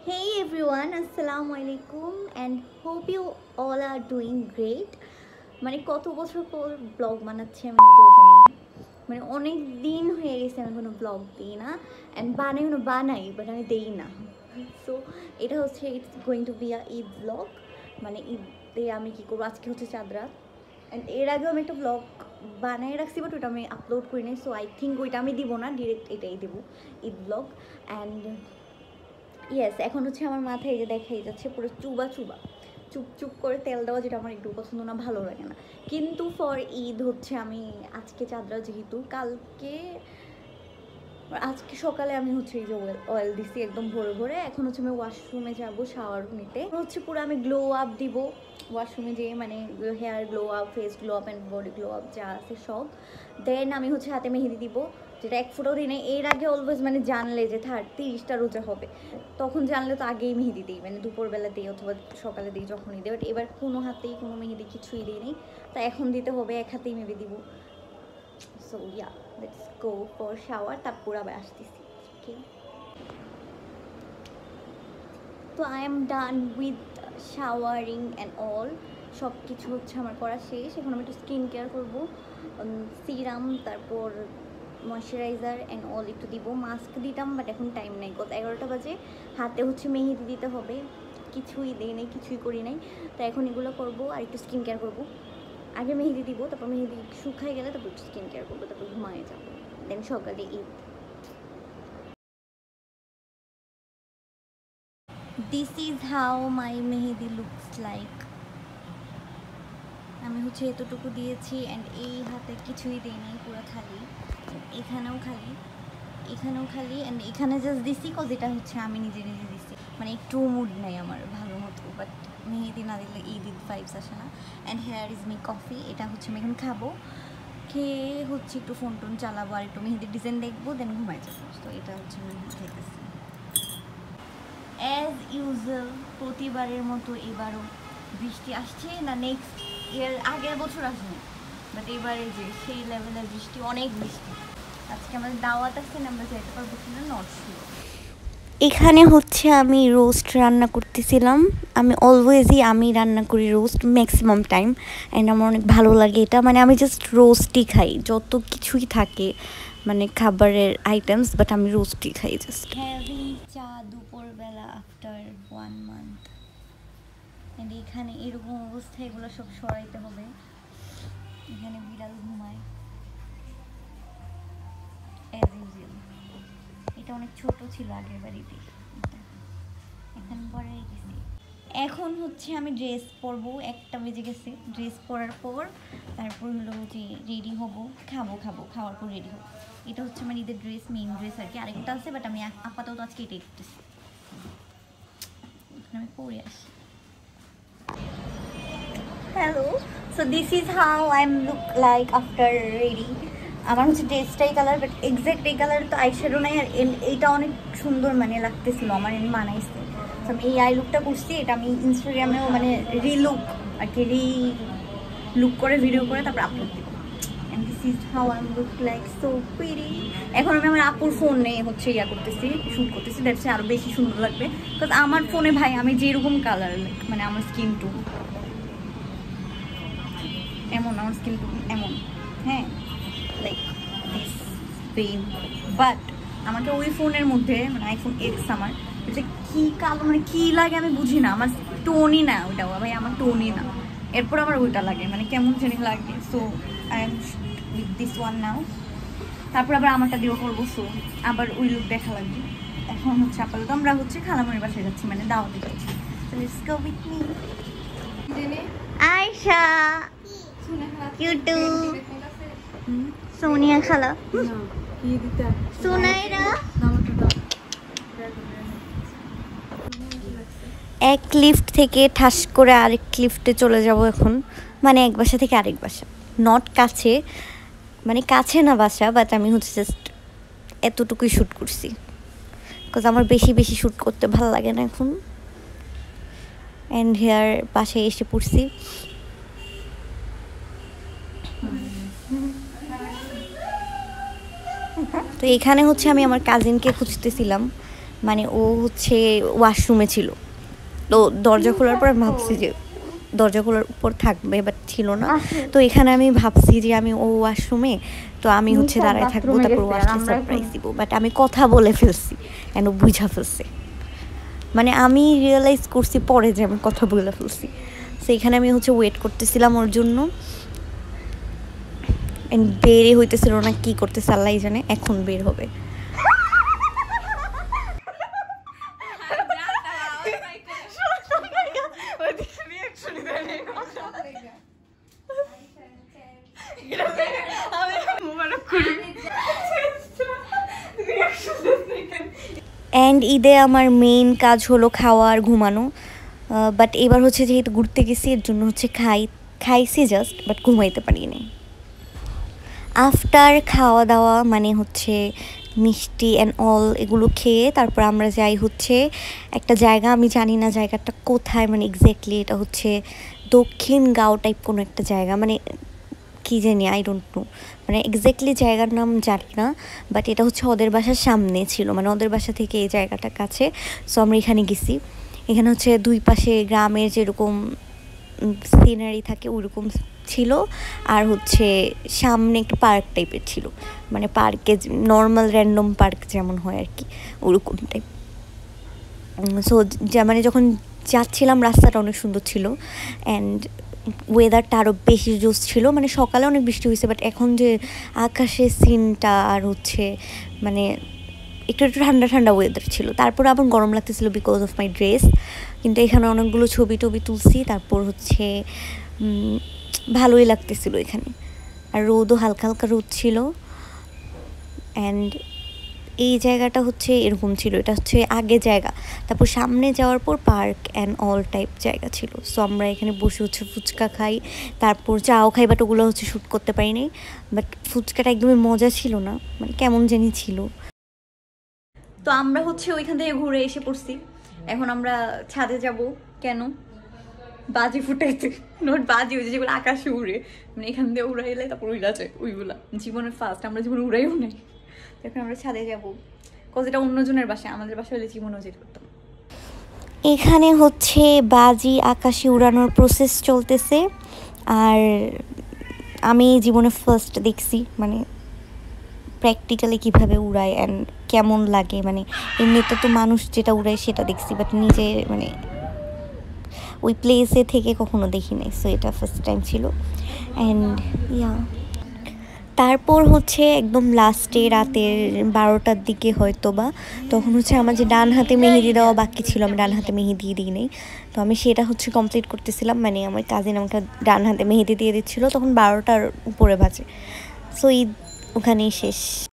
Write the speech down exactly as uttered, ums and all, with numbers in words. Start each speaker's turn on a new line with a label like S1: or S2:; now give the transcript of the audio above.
S1: Hey everyone, assalamu alaikum and hope you all are doing great. মানে কত বছর পর ব্লগ বানাচ্ছি আমি নিজেও জানি না, মানে অনেক দিন হয়ে গেছে আমি কোনো ব্লগ দিই না অ্যান্ড বানাই কোনো বানাই বাট আমি দিই না। সো এটা হচ্ছে it's going to be a Eid blog, মানে ঈদে আমি কী করবো। আজকে হচ্ছে চাঁদ রাত অ্যান্ড এর আগেও আমি একটা ব্লগ বানাই রাখছি বাট ওটা আমি আপলোড করি নাই। সো আই থিঙ্ক ওইটা আমি দিব না, ডিরেক্ট এটাই দেবো ঈদ ব্লগ। অ্যান্ড ইয়েস, এখন হচ্ছে আমার মাথায় এই যে দেখাই যাচ্ছে পুরো চুবা চুবা চুপ চুপ করে তেল দেওয়া, যেটা আমার একটু পছন্দ না, ভালো লাগে না। কিন্তু ফর ঈদ হচ্ছে আমি আজকে চাঁদরা যেহেতু কালকে আজকে সকালে আমি হচ্ছে এই যে অয়েল দিছি একদম ভরে ভরে। এখন হচ্ছে আমি ওয়াশরুমে যাবো শাওয়ার নিতে, হচ্ছে পুরো আমি গ্লো আপ দিব ওয়াশরুমে যেয়ে, মানে hair glow up, face glow up and body glow up যা আছে সব। দেন আমি হচ্ছে হাতে মেহেদি দিব, যেটা এক ফোটাও দিই নাই। এর আগে অলওয়েজ মানে জানলে যে থার্ড তিরিশটা রোজা হবে তখন জানলে তো আগেই মেহেদি দিই, মানে দুপুরবেলা দিই অথবা সকালে দিই, যখনই দিই। বাট এবার কোনো হাতেই কোনো মেহেদি কিছুই দিই নেই, তা এখন দিতে হবে, এক হাতেই মেহেদি দিব। So yeah, let's go for shower, তারপর আবার আসতেছি। ওকে, তো I am done with showering and all, সব কিছু হচ্ছে আমার করা শেষ। এখন আমি একটু স্কিন কেয়ার করবো, সিরাম, তারপর ময়শ্চারাইজার অ্যান্ড অল একটু দিব। মাস্ক দিতাম বাট এখন টাইম নেই, গত এগারোটা বাজে। হাতে হচ্ছে মেহেদি দিতে হবে, কিছুই দিই নেই, কিছুই করি নাই। তো এখন এগুলো করবো আর একটু স্কিন কেয়ার করবো। আগে মেহেদি দিব, তারপর মেহেদি শুকাই গেলে তারপর একটু স্কিন কেয়ার করবো, তারপর ঘুমায়ে যাবো। দেন সকালে Eid. This is how my mehndi looks like. আমি হচ্ছে এতটুকু দিয়েছি অ্যান্ড এই হাতে কিছুই দিই নাই, পুরো খালি। এখানেও খালি, এখানেও খালি অ্যান্ড এখানে জাস্ট দিছি কজ এটা হচ্ছে আমি নিজে নিজে দিছি, মানে একটু মুড নেই আমার ভালো মতো। বাট মেহেদি না দিলে ঈদ ঈদ ভাইবস আসে না। And here is me coffee, এটা হচ্ছে আমি এখন খাবো, খেয়ে হচ্ছে একটু ফোন টোন চালাবো আর একটু মেহেদির ডিজাইন দেখবো, দেন ঘুমাই যাবো। তো এটা হচ্ছে আমি খাইতেছি অ্যাজ ইউজুয়াল প্রতিবারের মতো। এবারও বৃষ্টি আসছে না, নেক্সট এর আগের বছর আসেনি, বাট এবারে যে সেই লেভেলের বৃষ্টি, অনেক বৃষ্টি। আজকে আমাদের দাওয়াত আছে, আমরা যেতে পারবো কিনা নট শিওর। এখানে হচ্ছে আমি রোস্ট রান্না করতেছিলাম। আমি অলওয়েজই আমি রান্না করি রোস্ট ম্যাক্সিমাম টাইম, অ্যান্ড আমার অনেক ভালো লাগে এটা। মানে আমি জাস্ট রোস্টই খাই, যত কিছুই থাকে মানে খাবারের আইটেমস, বাট আমি রোস্টই খাই জাস্ট। হ্যাভিং চা দুপুরবেলা আফটার ওয়ান মান্থ, অ্যান্ড এখানে এরকম অবস্থা, এগুলো সব সরাইতে হবে। এখানে বিড়াল ঘুমায় অ্যাজ ইউজুয়াল। এটা অনেক ছোট ছিল আগের বাড়িতে, এখন পরে গেছি। এখন হচ্ছে আমি ড্রেস পরবো, একটা বেজে গেছে। ড্রেস পরার পর তারপর হলো যে রেডি হব, খাবো খাবো খাওয়ার পর রেডি হবো। এটা হচ্ছে আমার ঈদের ড্রেস, মেইন ড্রেস আর কি। আরেকটা আছে বাট আমি আপাতত আজকে এটাই করতেছি, আমি পরে আসি। Hello, so this is how I am look like after ready. আমার হচ্ছে ড্রেসটাই কালার, বাট এক্স্যাক্ট এই কালার তো আইশ্যাডো নাই। আর এইটা অনেক সুন্দর মানে লাগতেছিল আমার, মানাইছে। তো আমি এই আই লুকটা করছি, এটা আমি ইনস্টাগ্রামেও মানে রিলুক আর কি, রি লুক করে ভিডিও করে তারপর আপলোড দিব। And this is how I am look like so pretty. এখন আমি আমার আপুর ফোনে হচ্ছে ইয়া করতেছি, শ্যুট করতেছি, দ্যাটস আরও বেশি সুন্দর লাগবে। বিকজ আমার ফোনে ভাই আমি যেরকম কালার, মানে আমার স্কিন টোন এমন, আমার স্কিন টোন এমন, হ্যাঁ লাইক দিস পেন। বাট আমাকে ওই ফোনের মধ্যে, মানে আইফোন এক্স আমার, এটা কী কালো মানে কী লাগে আমি বুঝি না, আমার টোনই না ওইটা, ভাই আমার টোনই না। এরপর আমার ওইটা লাগে, মানে কেমন জানি লাগে। So I am with this one now, তারপর আবার আমারটা দিয়েও করবো। সো আবার ওই লুক দেখা লাগবে। এখন হচ্ছে আপাতত আমরা হচ্ছে খালামণির বাসায় যাচ্ছি, মানে দাওয়াতে যাচ্ছি। So let's go with me. Ayesha কিউটু, সোনিয়া খালা, সোনাইরা। এক লিফট থেকে ঠাস করে আরেক লিফটে চলে যাব এখন, মানে এক বাসা থেকে আরেক বাসা, নট কাছে, মানে কাছে না বাসা, বাট আমি হচ্ছে জাস্ট এতটুকুই শ্যুট করছি, বিকজ আমার বেশি বেশি শ্যুট করতে ভালো লাগে না এখন। অ্যান্ড হেয়ার বাসায় এসে পড়ছি। তো এখানে হচ্ছে আমি আমার কাজিনকে খুঁজতেছিলাম, মানে ও হচ্ছে ওয়াশরুমে ছিল, তো দরজা খোলার পর ভাবছি যে দরজা খোলার উপর থাকবে, বাট ছিল না। তো এখানে আমি ভাবছি যে আমি ও ওয়াশরুমে, তো আমি হচ্ছে দাঁড়ায় থাকবো, তারপর ও আসলে সারপ্রাইজ দিব। বাট আমি কথা বলে ফেলছি এন্ড ও বুঝা ফেলছে, মানে আমি রিয়েলাইজ করছি পরে যে আমি কথা বলে ফেলছি। তো এখানে আমি হচ্ছে ওয়েট করতেছিলাম ওর জন্য, এন্ড বেরই হইতেছিল না, কি করতেছে আল্লাহ জানে, এখন বের হবে। অ্যান্ড ঈদে আমার মেইন কাজ হলো খাওয়া আর ঘুমানো, বাট এবার হচ্ছে যেহেতু ঘুরতে গেছি এর জন্য হচ্ছে খাই খাইছি জাস্ট, বাট ঘুমাইতে পারিনি। আফটার খাওয়া দাওয়া মানে হচ্ছে মিষ্টি অ্যান্ড অল এগুলো খেয়ে তারপর আমরা যাই হচ্ছে একটা জায়গা, আমি জানি না জায়গাটা কোথায়, মানে এক্স্যাক্টলি এটা হচ্ছে দক্ষিণ গাঁও টাইপ কোনো একটা জায়গা, মানে কী জানি আই ডোন্ট নো, মানে এক্স্যাক্টলি জায়গার নাম জানি না, বাট এটা হচ্ছে ওদের বাসার সামনে ছিল, মানে ওদের বাসা থেকে এই জায়গাটার কাছে। সো আমরা এখানে গেছি। এখানে হচ্ছে দুই পাশে গ্রামের যেরকম সিনারি থাকে ওইরকম ছিল, আর হচ্ছে সামনে একটু পার্ক টাইপের ছিল, মানে পার্কে নর্মাল র্যান্ডম পার্ক যেমন হয় আর কি ওরকম টাইপ। সো যা মানে যখন যাচ্ছিলাম রাস্তাটা অনেক সুন্দর ছিল, অ্যান্ড ওয়েদারটা আরও বেশি জোস ছিল, মানে সকালে অনেক বৃষ্টি হয়েছে, বাট এখন যে আকাশের সিনটা আর হচ্ছে মানে একটু একটু ঠান্ডা ঠান্ডা ওয়েদার ছিল। তারপর আবার গরম লাগতেছিল বিকজ অফ মাই ড্রেস, কিন্তু এখানে অনেকগুলো ছবি টবি তুলছি, তারপর হচ্ছে ভালোই লাগতেছিল এখানে, আর রোদও হালকা হালকা রোদ ছিল। অ্যান্ড এই জায়গাটা হচ্ছে এরকম ছিল, এটা হচ্ছে আগে জায়গা, তারপর সামনে যাওয়ার পর পার্ক অ্যান্ড অল টাইপ জায়গা ছিল। সো আমরা এখানে বসে হচ্ছে ফুচকা খাই, তারপর চাও খাই, বাট ওগুলো হচ্ছে শ্যুট করতে পারিনি, বাট ফুচকাটা একদমই মজা ছিল না, মানে কেমন জানি ছিল। তো আমরা হচ্ছে ওইখান থেকে ঘুরে এসে পড়ছি, এখন আমরা ছাদে যাব। কেন? বাজি ফুটাইতে, নোট বাজি হয়েছে যেগুলো আকাশে উড়ে, মানে এখান দিয়ে উড়াইলে তারপর উড়া যায় ওইগুলা, জীবনের ফার্স্ট, আমরা জীবনে উড়াইও নাই। এখন আমরা ছাদে যাবো, কজ এটা অন্যজনের বাসায়, আমাদের বাসায় হলে জীবনও যেতে করতাম। এখানে হচ্ছে বাজি আকাশে উড়ানোর প্রসেস চলতেছে, আর আমি জীবনে ফার্স্ট দেখছি মানে প্র্যাকটিক্যালি কীভাবে উড়ায় অ্যান্ড কেমন লাগে, মানে এমনিতে তো মানুষ যেটা উড়ায় সেটা দেখছি, বাট নিজে মানে ওই প্লেসে থেকে কখনো দেখি নাই। সো এটা ফার্স্ট টাইম ছিল। অ্যান্ড ইয়া তারপর হচ্ছে একদম লাস্টে রাতের বারোটার দিকে হয়তো বা, তখন হচ্ছে আমার যে ডান হাতে মেহেদি দেওয়া বাকি ছিল, আমি ডান হাতে মেহেদি দিই নেই, তো আমি সেটা হচ্ছে কমপ্লিট করতেছিলাম, মানে আমার কাজিন আমাকে ডান হাতে মেহেদি দিয়ে দিচ্ছিলো, তখন বারোটার উপরে বাজে। সো ঈদ ওখানেই শেষ।